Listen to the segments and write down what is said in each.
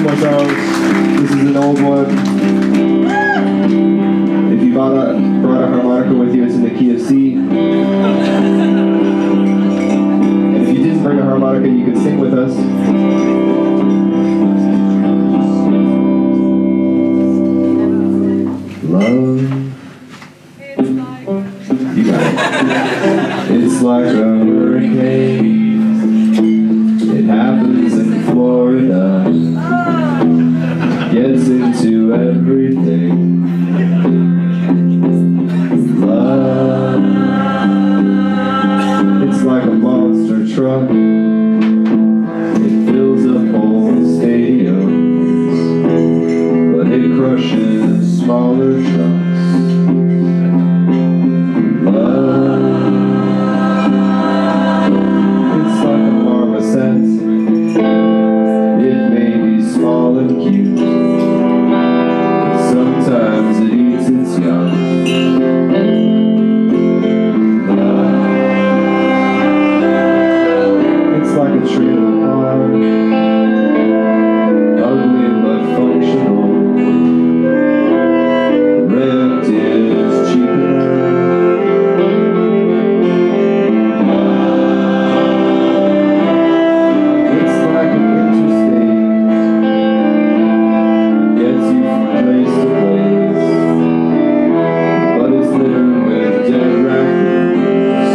more songs. This is an old one. If you brought a harmonica with you, it's in the key of C. And if you didn't bring a harmonica, you can sing with us. Love. You got it. It's like a hurricane. It happens in Florida. Gets into everything. Love. It's like a monster truck. It fills up whole stadiums, but it crushes smaller trucks. Love. It's like a marmoset. It may be small and cute. Sometimes it eats its young. It's like a trailer park. Ugly but functional. Rent is cheap enough. It's like an interstate. Gets you from place to place. But it's littered with dead raccoons.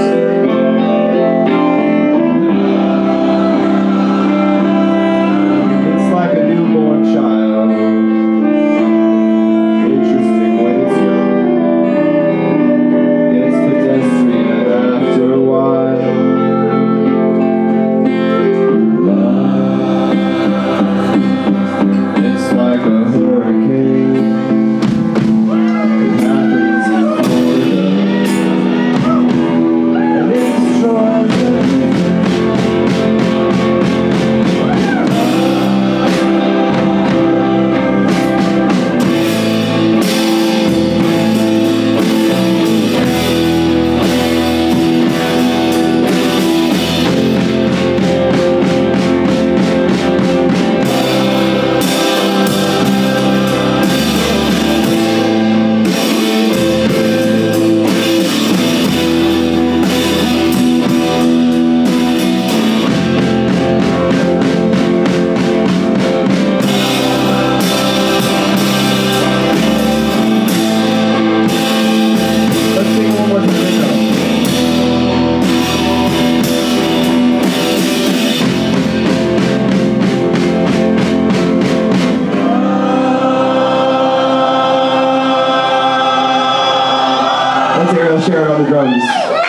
It's like a newborn child. Interesting when it's young. It's pedestrian after a while. Love. It's like a hurricane. It happens in Florida. And it destroys everything. Let's sing one more time. Let's hear it, I'll share it on the drums.